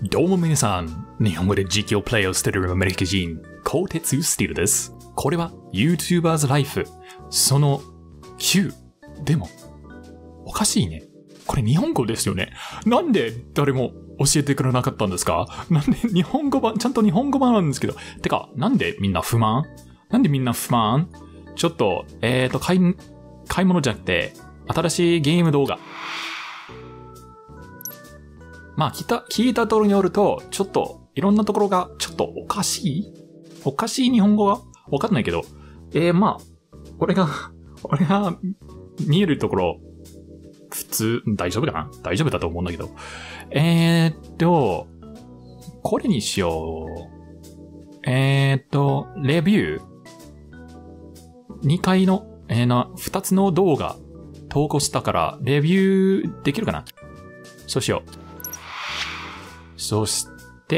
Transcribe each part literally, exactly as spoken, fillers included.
どうも皆さん、日本語で実況プレイをしているアメリカ人、鋼鉄スティールです。これは YouTuber's Life そのきゅう。でも、おかしいね。これ日本語ですよね。なんで誰も教えてくれなかったんですか？なんで日本語版、ちゃんと日本語版なんですけど。てか、なんでみんな不満？なんでみんな不満？ちょっと、えーと、買い、買い物じゃなくて、新しいゲーム動画。まあ、聞いた、聞いた通りによると、ちょっと、いろんなところが、ちょっとおかしいおかしい日本語がわかんないけど。えー、まあ、俺が、俺が見えるところ、普通、大丈夫かな？大丈夫だと思うんだけど。えーっと、これにしよう。えーっと、レビュー。にかいの、えーな、ふたつの動画投稿したから、レビューできるかな？そうしよう。そして、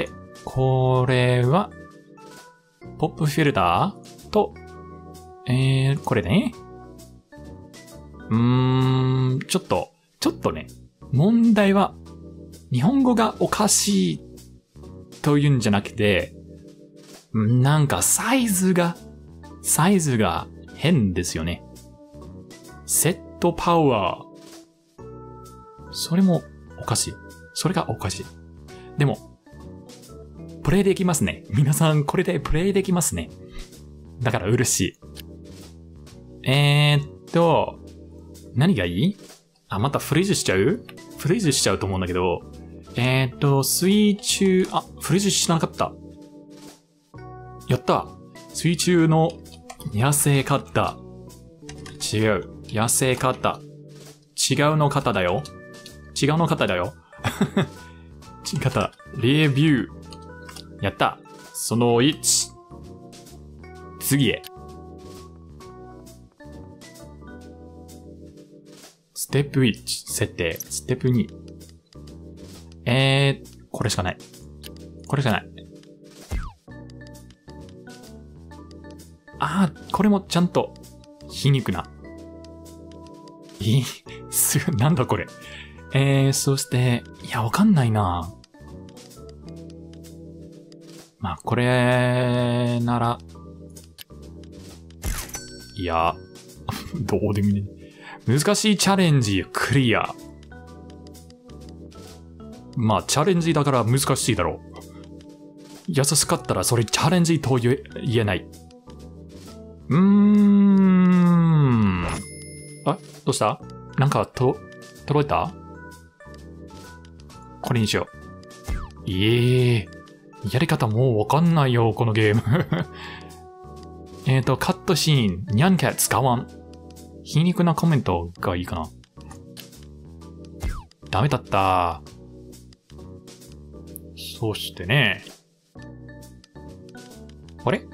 これは、ポップフィルターと、えー、これね。うーん、ちょっと、ちょっとね、問題は、日本語がおかしいというんじゃなくて、なんかサイズが、サイズが変ですよね。セットパワー。それもおかしい。それがおかしい。でも、プレイできますね。皆さん、これでプレイできますね。だから嬉しい。えーっと、何がいい？あ、またフリーズしちゃう？フリーズしちゃうと思うんだけど、えーっと、水中、あ、フリーズしなかった。やった！水中の野生カッター。違う。野生カッター。違うの方だよ。違うの方だよ。違った。レビュー。やった。そのいち。次へ。ステップいち。設定。ステップに。えー、これしかない。これしかない。あー、これもちゃんと皮肉な。いい、すぐ、なんだこれ。えー、そして、いや、わかんないな。まあ、これなら、いや、どうでもいいね。難しいチャレンジ、クリア。まあ、チャレンジだから難しいだろう。優しかったらそれチャレンジと言え、言えない。うーん。あ、どうした？なんか、と、届いた？これにしよう。いえ、やり方もうわかんないよ、このゲーム。えっと、カットシーン、ニャンキャッツ使わん。皮肉なコメントがいいかな。ダメだった。そしてね。あれ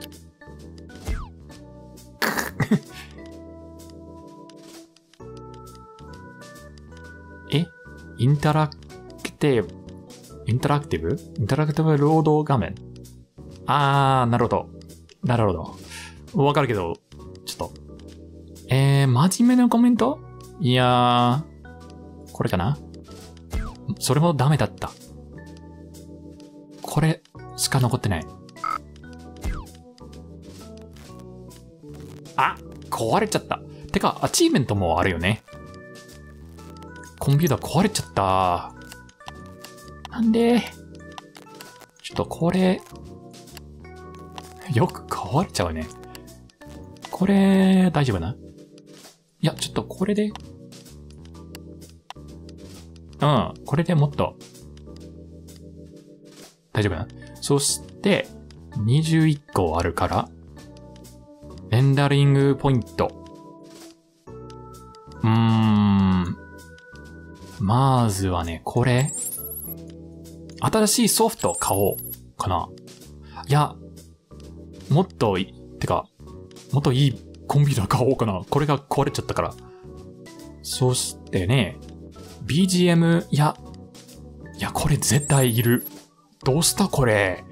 えインタラクティブ、インタラクティブインタラクティブロード画面。あー、なるほど。なるほど。わかるけど、ちょっと。えー、真面目なコメント？いやー、これかな？それもダメだった。これしか残ってない。あ、壊れちゃった。てか、アチーメントもあるよね。コンピューター壊れちゃった。なんで？ちょっとこれ、よく壊れちゃうね。これ、大丈夫な？いや、ちょっとこれで、うん、これでもっと、大丈夫な？そして、にじゅういっこあるから、レンダリングポイント。うーん。まずはね、これ。新しいソフト買おうかな。いや、もっといい、てか、もっといいコンピューター買おうかな。これが壊れちゃったから。そしてね、ビージーエム、いや、いや、これ絶対いる。どうしたこれ。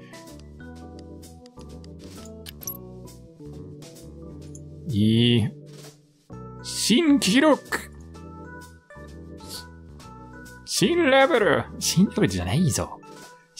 いい。新記録。新レベル。新レベルじゃないぞ。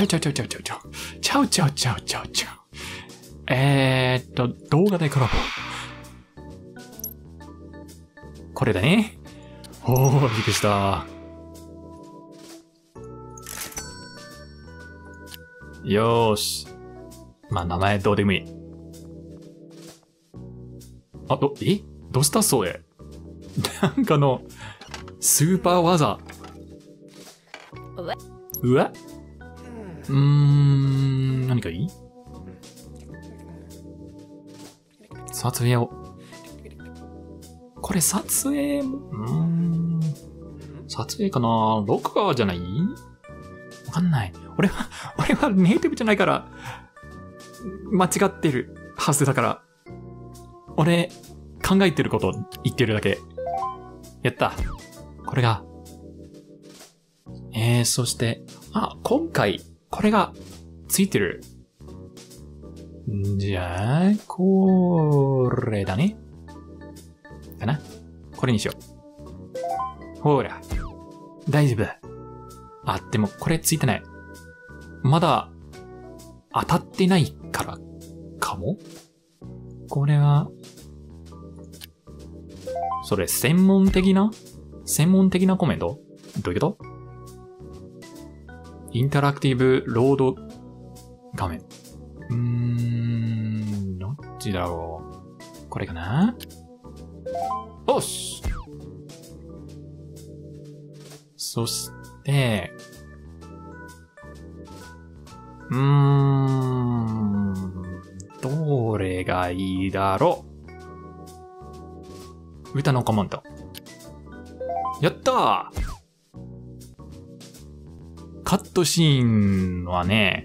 ちゃうちゃうちゃうちゃうちゃうちゃう。ちゃうちゃうちゃうちゃうちゃう。えーっと、動画でコラボ。これだね。おー、びっくりした。よーし。まあ、名前どうでもいい。あ、ど、えどうしたそれ。なんかの、スーパー技。うわうーん、何かいい？撮影を。これ撮影も、うーん。撮影かな？録画じゃない？わかんない。俺は、俺はネイティブじゃないから、間違ってるはずだから。俺、考えてること言ってるだけ。やった。これが。えー、そして、あ、今回、これが、ついてる。んじゃあ、これだね。かな？これにしよう。ほら。大丈夫。あ、でもこれついてない。まだ、当たってないから、かも？これは、それ、専門的な専門的なコメント？どういうこと？インタラクティブロード画面。うーん、どっちだろう。これかな？おっし！そして、うーん、どれがいいだろう。歌のコメント。やったー！カットシーンはね、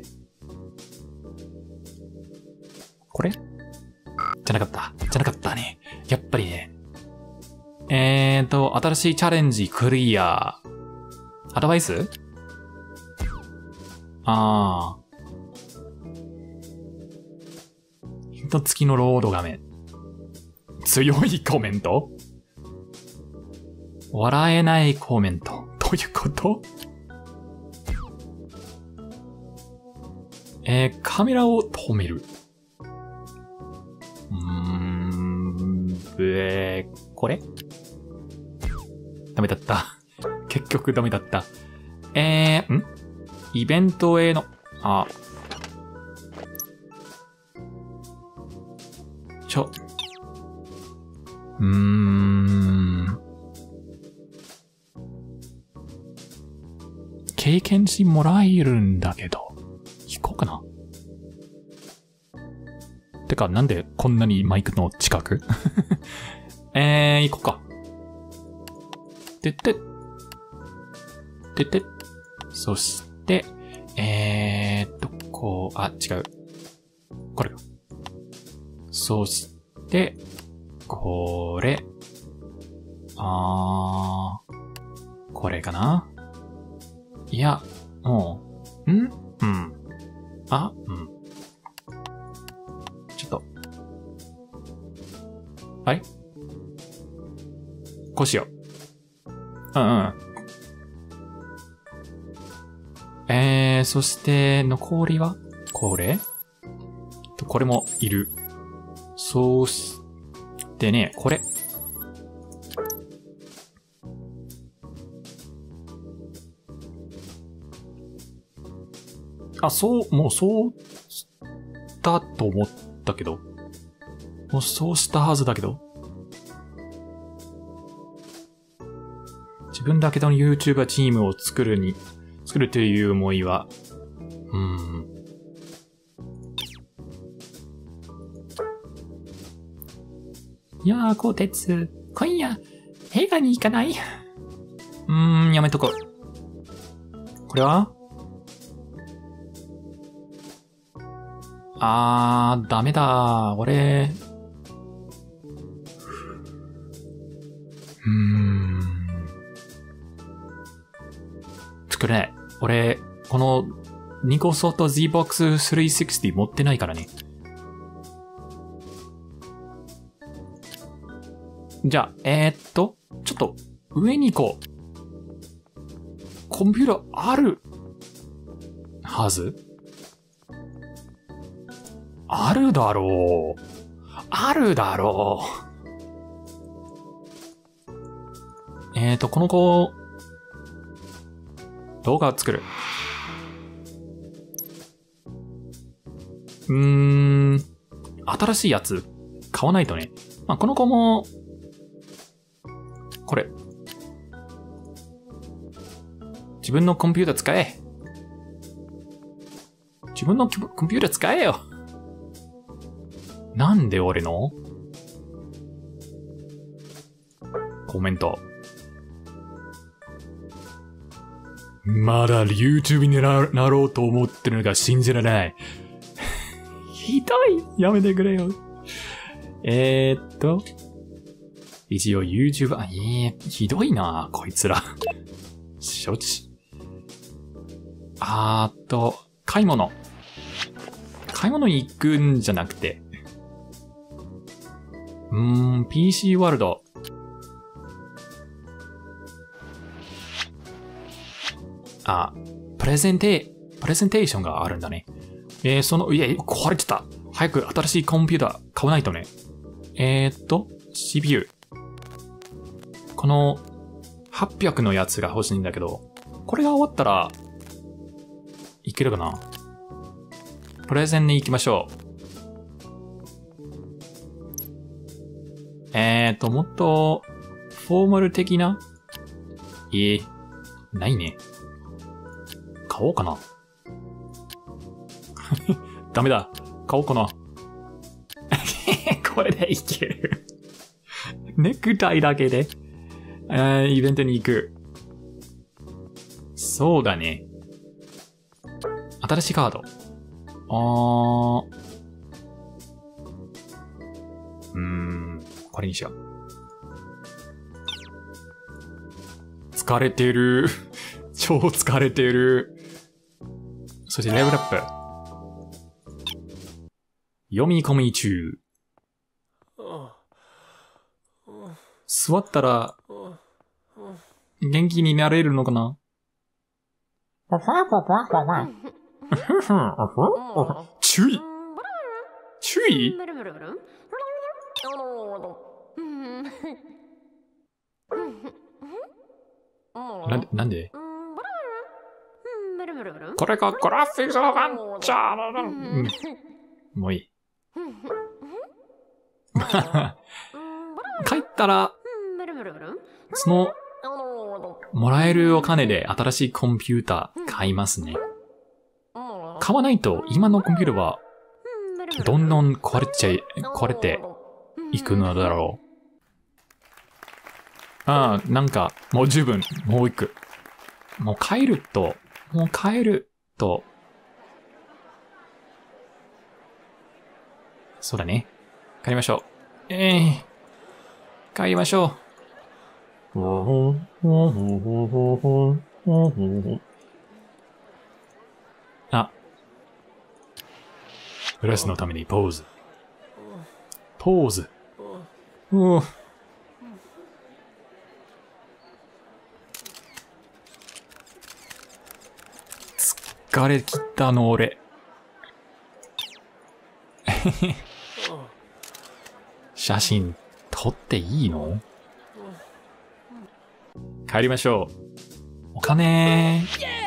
これ？じゃなかった。じゃなかったね。やっぱりね。えーと、新しいチャレンジクリア。アドバイス？あー。ヒント付きのロード画面。強いコメント？笑えないコメント。どういうこと？えー、カメラを止める。うーん、えー、これ？ダメだった。結局ダメだった。えー、ん？イベントへの、あ、ちょ、うーん、経験値もらえるんだけど、行こうかな。てか、なんでこんなにマイクの近くえー、行こうか。てって、てって、そして、えーっと、こう、あ、違う。これか。そして、これ。あー、これかな？いや、もう、ん？うん。あ、うん。ちょっと。あれ？こうしよう。うんうん。えー、そして、残りはこれ？これもいる。そうしてね、これ。あ、そう、もうそうしたと思ったけど。もうそうしたはずだけど。自分だけの YouTuber チームを作るに、作るという思いは、うーん。いやー、こうてつ、今夜、映画に行かない？うーん、やめとこう。これは？あー、ダメだ。俺、うーん。作れない。俺、この、ニコソと Z-ボックススリーシックスティー持ってないからね。じゃあ、えー、っと、ちょっと、上に行こう。コンピューターあるはず。あるだろう。あるだろう。えーと、この子、動画を作る。うーん、新しいやつ買わないとね。まあ、この子も、これ。自分のコンピューター使え。自分のコンピューター使えよ。なんで俺のコメント。まだ YouTube にな, なろうと思ってるのが信じられない。ひどい。やめてくれよ。えーっと。一応 YouTuber、えー、ひどいな、こいつら。承知。あーっと、買い物。買い物に行くんじゃなくて。うーん、ピーシー ワールド。あ、プレゼンテ、プレゼンテーションがあるんだね。えー、その、いや、壊れてた。早く新しいコンピューター買わないとね。えーっと、シーピーユー。この、はっぴゃくのやつが欲しいんだけど、これが終わったら、いけるかな？プレゼンに行きましょう。えーっと、もっと、フォーマル的な？ええ、ないね。買おうかな。ダメだ。買おうかな。これでいける。ネクタイだけで、えー、イベントに行く。そうだね。新しいカード。あー。うーん。これにしよう。疲れてる。超疲れてる。そしてレベルアップ。読み込み中。座ったら、元気になれるのかな？注意！注意？なんで、なんで？これがグラフィックのガンチャー、うん、もういい。帰ったら、その、もらえるお金で新しいコンピューター買いますね。買わないと今のコンピューターは、どんどん壊れちゃい、壊れていくのだろう。ああ、なんか、もう十分、もう行く。もう帰ると、もう帰ると、そうだね。帰りましょう。ええー、帰りましょう。あ。フラスのためにポーズ。ポーズ。う疲れ切ったの俺。写真撮っていいの？帰りましょう。お金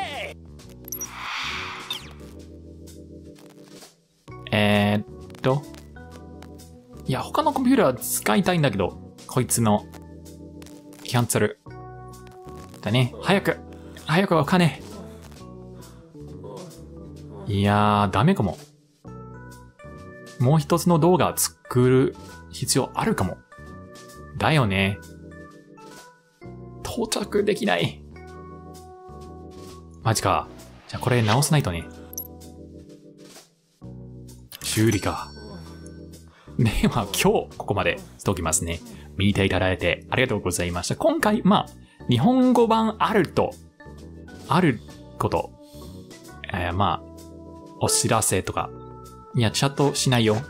えーっと。いや、他のコンピューター使いたいんだけど、こいつの、キャンセル。だね。早く早くお金。いやー、ダメかも。もう一つの動画作る必要あるかも。だよね。到着できない。マジか。じゃあこれ直さないとね。修理か。では今日ここまでしておきますね。見ていただいてありがとうございました。今回、まあ、日本語版あると、あること、えー、まあ、お知らせとか、いや、チャットしないよ。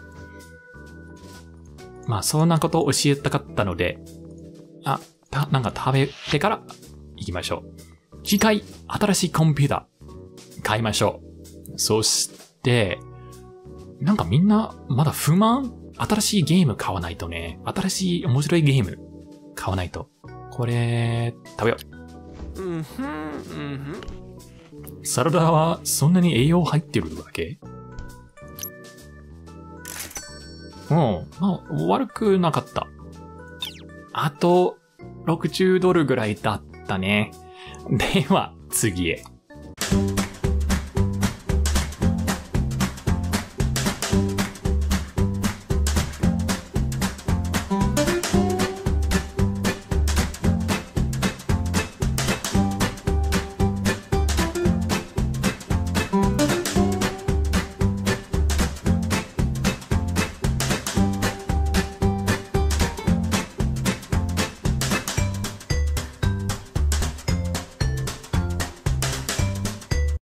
まあ、そんなことを教えたかったので、あ、た、なんか食べてから行きましょう。次回、新しいコンピューター買いましょう。 そして、なんかみんなまだ不満？新しいゲーム買わないとね。新しい面白いゲーム買わないと。これ、食べよう。うんふん、うんふん。サラダはそんなに栄養入ってるわけ？うん、まあ、悪くなかった。あと、ろくじゅうドルぐらいだったね。では、次へ。